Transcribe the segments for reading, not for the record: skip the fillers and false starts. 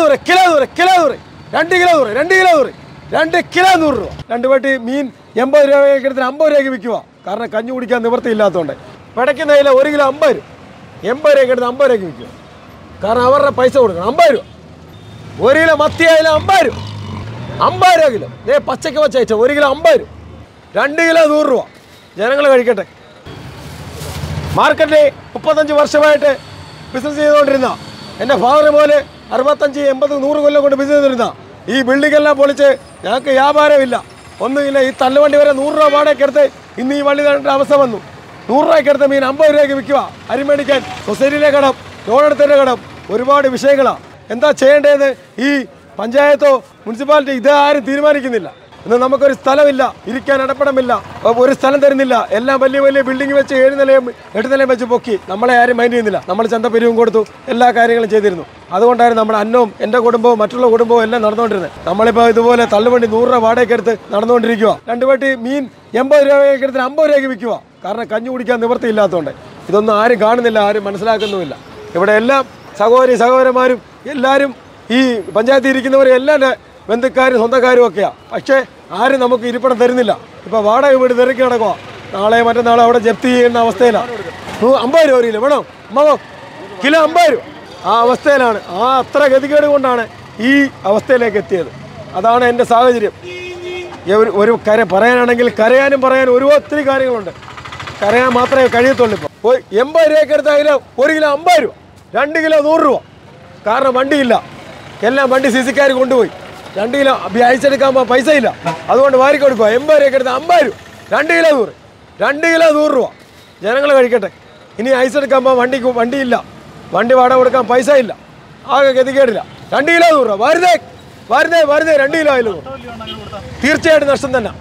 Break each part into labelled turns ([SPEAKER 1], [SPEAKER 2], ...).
[SPEAKER 1] Kilo 2 kilo 100 രൂപ. 2 പെട്ടി മീൻ 80 രൂപയ്ക്ക് എടുത്ത് 50 രൂപയ്ക്ക് വിൽക്കുക. കാരണം കഞ്ഞി കുടിക്കാൻ നിവൃത്തിയില്ലാത്തതുകൊണ്ട്. പിടയ്ക്കുന്ന ഇല 1 കിലോ 50 രൂപ, 80 രൂപയ്ക്ക് എടുത്ത് 50 രൂപയ്ക്ക് വിൽക്കുക. കാരണം അവരുടെ പൈസ കൊടുക്കണം. 50 രൂപ. 1 കിലോ മത്തിയായാല 50 രൂപ, 50 രൂപ കിലോ. പച്ചയ്ക്ക് വെച്ച 1 കിലോ 50 രൂപ, 2 കിലോ 100 രൂപ. ജനങ്ങൾ കഴിക്കട്ടെ. മാർക്കറ്റിൽ 35 വർഷമായിട്ട് ബിസിനസ് ചെയ്തുകൊണ്ടിരുന്ന എൻ്റെ ഫാദർ പോലെ 65, 80, 100 കൊല്ലം കൊണ്ട് ബിസിനസ് ചെയ്തിരുന്ന ഈ ബിൽഡിങ്ങെല്ലാം പൊളിച്ച് ഞങ്ങൾക്ക് വ്യാപാരമില്ല, ഒന്നുമില്ല. ഈ തള്ളുവണ്ടി വരെ 100 രൂപ വാടകയ്ക്ക് എടുത്ത് ഇന്ന് ഈ വള്ളി തരേണ്ട അവസ്ഥ വന്നു. 100 രൂപയ്ക്ക് എടുത്ത് മീൻ 50 രൂപയ്ക്ക് വിൽക്കുക. അരി മേടിക്കാൻ സൊസൈറ്റിയിലെ കടം, ലോൺ എടുത്തതിൻ്റെ കടം, ഒരുപാട് വിഷയങ്ങളാണ്. എന്താ ചെയ്യേണ്ടതെന്ന് ഈ പഞ്ചായത്തോ മുനിസിപ്പാലിറ്റി ഇതാരും തീരുമാനിക്കുന്നില്ല. ഇന്ന് നമുക്കൊരു സ്ഥലമില്ല, ഇരിക്കാൻ ഇടപെടമില്ല, ഒരു സ്ഥലം തരുന്നില്ല. എല്ലാം വലിയ വലിയ ബിൽഡിംഗ് വെച്ച് 7 നിലയും 8 നിലയും വെച്ച് പൊക്കി. നമ്മളെ ആരും മൈൻഡ് ചെയ്യുന്നില്ല. നമ്മൾ ചന്തപ്പിരിവും കൊടുത്തു, എല്ലാ കാര്യങ്ങളും ചെയ്തിരുന്നു. അതുകൊണ്ടായിരുന്നു നമ്മുടെ അന്നവും എൻ്റെ കുടുംബവും മറ്റുള്ള കുടുംബവും എല്ലാം നടന്നുകൊണ്ടിരുന്നത്. നമ്മളിപ്പോൾ ഇതുപോലെ തള്ളുവണ്ടി 100 രൂപ വാടകയ്ക്ക് എടുത്ത് നടന്നുകൊണ്ടിരിക്കുക. 2 പെട്ടി മീൻ 80 രൂപയ്ക്ക് എടുത്ത് 50 രൂപയ്ക്ക് വിൽക്കുക. കാരണം കഞ്ഞി കുടിക്കാൻ നിവൃത്തിയില്ലാത്തതുകൊണ്ട്. ഇതൊന്നും ആരും കാണുന്നില്ല, ആരും മനസ്സിലാക്കുന്നുമില്ല. ഇവിടെ എല്ലാം സഹോദരന്മാരും എല്ലാവരും ഈ പഞ്ചായത്തിൽ ഇരിക്കുന്നവരും എല്ലാം ബന്ധുക്കാരും സ്വന്തക്കാരും ഒക്കെയാണ്. പക്ഷേ ആരും നമുക്ക് ഇരിപ്പിടം തരുന്നില്ല. ഇപ്പോൾ വാടക വീട് തിരക്കി നടക്കുക. നാളെ മറ്റന്നാളെ അവിടെ ജപ്തി ചെയ്യുന്ന അവസ്ഥയിലാണ്. 50 രൂപ കിലോ വേണം, അമ്മോ കിലോ 50 രൂപ. ആ അവസ്ഥയിലാണ്. അത്ര ഗതികേട് കൊണ്ടാണ് ഈ അവസ്ഥയിലേക്ക് എത്തിയത്. അതാണ് എൻ്റെ സാഹചര്യം. ഒരു പറയാനാണെങ്കിൽ കരയാനും ഒത്തിരി കാര്യങ്ങളുണ്ട്. കരയാൻ മാത്രമേ കഴിയത്തുള്ളൂ. ഇപ്പോൾ 80 രൂപയ്ക്ക് എടുത്ത കിലോ 1 കിലോ 50 രൂപ, 2 കിലോ 100 രൂപ. കാരണം വണ്ടിയില്ല, എല്ലാം വണ്ടി സിസിക്കാർ കൊണ്ടുപോയി. 2 കിലോ അയച്ചെടുക്കാൻ പൈസ ഇല്ല, അതുകൊണ്ട് വാരി കൊടുക്കുക. 80 രൂപയ്ക്ക് എടുത്ത് 50 രൂപ, 2 കിലോ 100, 2 കിലോ 100 രൂപ. ജനങ്ങൾ കഴിക്കട്ടെ. ഇനി ഐസെടുക്കാൻ വണ്ടിയില്ല, വണ്ടി വാടക കൊടുക്കാൻ പൈസ ഇല്ല, ആകെ ഗതികേടില്ല. 2 കിലോ 100 രൂപ. വരുന്നേ 2 കിലോ ആയാലും തീർച്ചയായിട്ടും നഷ്ടം തന്നെ.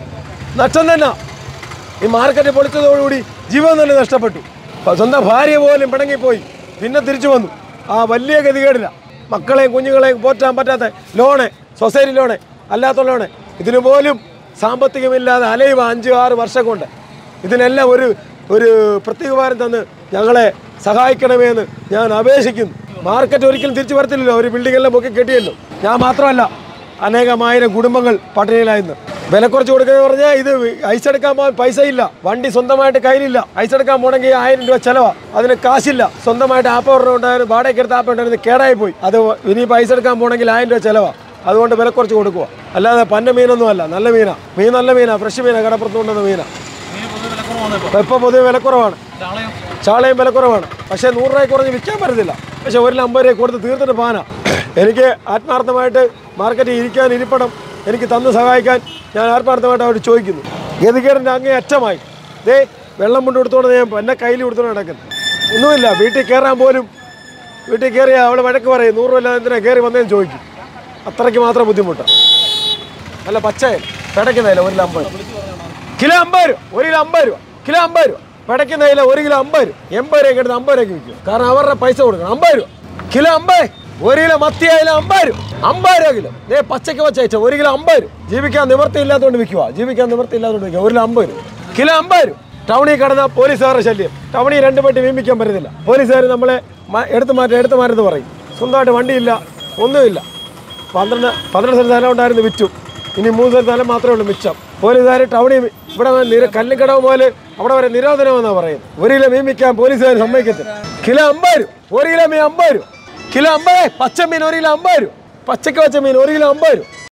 [SPEAKER 1] ഈ മാർക്കറ്റ് പൊളിച്ചതോടുകൂടി ജീവൻ തന്നെ നഷ്ടപ്പെട്ടു. സ്വന്തം ഭാര്യ പോലും പിണങ്ങിപ്പോയി, പിന്നെ തിരിച്ചു വന്നു. വലിയ ഗതികേടില്ല. മക്കളെയും കുഞ്ഞുങ്ങളെയും പോറ്റാൻ പറ്റാത്ത ലോണ്, സൊസൈറ്റി ലോണ്, അല്ലാത്ത ലോണ്, ഇതിനു പോലും സാമ്പത്തികമില്ലാതെ അലയുക 5-6 വർഷം കൊണ്ട്. ഇതിനെല്ലാം ഒരു പ്രത്യേകവാരം തന്ന് ഞങ്ങളെ സഹായിക്കണമെന്ന് ഞാൻ അപേക്ഷിക്കുന്നു. മാർക്കറ്റ് ഒരിക്കലും തിരിച്ചു വരത്തില്ലല്ലോ. ഒരു ബിൽഡിങ്ങെല്ലാം പൊക്കി കെട്ടിയല്ലോ. ഞാൻ മാത്രമല്ല, അനേകമായിരം കുടുംബങ്ങൾ പട്ടിണിയിലായിരുന്നു. വില കുറച്ച് കൊടുക്കുക പറഞ്ഞാൽ ഇത് ഐസെടുക്കാൻ പോകാൻ പൈസ ഇല്ല, വണ്ടി സ്വന്തമായിട്ട് കയ്യിലില്ല. ഐസെടുക്കാൻ പോകണമെങ്കിൽ 1000 രൂപ ചിലവാണ്, അതിന് കാശില്ല. സ്വന്തമായിട്ട് ആപ്പ് ഉണ്ടായിരുന്നു, വാടകയ്ക്ക് എടുത്ത് ആപ്പ് ഉണ്ടായിരുന്നു, കേടായി പോയി. അത് ഇനിയിപ്പോൾ ഐസെടുക്കാൻ പോകണമെങ്കിൽ 1000 രൂപ ചിലവാണ്. അതുകൊണ്ട് വില കുറച്ച് കൊടുക്കുക. അല്ലാതെ പന്ന മീനൊന്നും അല്ല, നല്ല മീനാണ്. നല്ല മീനാണ്, ഫ്രഷ് മീനാണ്, കടപ്പുറത്ത് കൊണ്ടുവന്ന മീനാണ്. ഇപ്പോൾ പൊതുവെ വിലക്കുറവാണ്, ചാളയും വിലക്കുറവാണ്. പക്ഷേ 100 രൂപ കുറഞ്ഞ് വിൽക്കാൻ പറ്റത്തില്ല. പക്ഷേ 150 രൂപ കൊടുത്ത് തീർത്തിട്ട് പോകാനാ. എനിക്ക് ആത്മാർത്ഥമായിട്ട് മാർക്കറ്റിൽ ഇരിപ്പിടം എനിക്ക് തന്ന് സഹായിക്കാൻ ഞാൻ ആത്മാർത്ഥമായിട്ട് അവർ ചോദിക്കുന്നു. ഗതികേടിൻ്റെ അങ്ങേ അറ്റമായി. വെള്ളം കൊണ്ട് കൊടുത്തോണ്ട് ഞാൻ എന്നെ കയ്യിൽ കൊടുത്തോണ്ട് നടക്കുന്നത്. ഒന്നുമില്ല. വീട്ടിൽ കയറിയാൽ അവളെ വഴക്ക് പറയും. 100 രൂപ ഇല്ലാതെ എന്തിനാ കയറി വന്നതെന്ന് ചോദിക്കും. അത്രയ്ക്ക് മാത്രം ബുദ്ധിമുട്ടാണ്. നല്ല പച്ചയൽ പിടയ്ക്കുന്നതില്ല 1 കിലോ 50 രൂപ, കിലോ 50 രൂപ, 1 കിലോ 50 രൂപ, കിലോ 50 രൂപ. പിടയ്ക്കുന്നതില്ല 1 കിലോ 50 രൂപ, 80 രൂപയ്ക്ക് എടുത്ത് 50 രൂപയ്ക്ക് വിൽക്കും. കാരണം അവരുടെ പൈസ കൊടുക്കണം. 50 രൂപ കിലോ 50, 1 കിലോ മത്തിയായാലും 50 രൂപ, 50 രൂപ കിലോ. പച്ചയ്ക്ക് വെച്ച 1 കിലോ 50 രൂപ. ജീവിക്കാൻ നിവൃത്തിയില്ലാത്തതുകൊണ്ട് വിൽക്കുക. 1 കിലോ 50 രൂപ, കിലോ 50 രൂപ. ടൗണിൽ കിടന്ന പോലീസുകാരുടെ ശല്യം. ടൗണിൽ 2 പെട്ടി വീമ്പിക്കാൻ പറ്റത്തില്ല. പോലീസുകാർ നമ്മളെ എടുത്തു മാറ്റെന്ന് പറയും. സ്വന്തമായിട്ട് വണ്ടിയില്ല, ഒന്നുമില്ല. 12 സ്ഥലം ഉണ്ടായിരുന്നു, വിറ്റു. ഇനി 3 സ്ഥലം മാത്രമേ ഉള്ളൂ മിച്ചം. പോലീസുകാർ ടൗണിൽ ഇവിടെ കല്ലിക്കടവ് പോലെ അവിടെ വരെ നിരോധനമെന്നാണ് പറയുന്നത്. 1 കിലോ മീൻ വിൽക്കാൻ പോലീസുകാർ സമ്മതിക്കത്തില്ല. കിലോ 50 രൂപ, 1 കിലോ മീൻ 50 രൂപ, കിലോ 50. പച്ച മീൻ 1 കിലോ 50 രൂപ, പച്ചയ്ക്ക് വെച്ച മീൻ 1 കിലോ 50 രൂപ.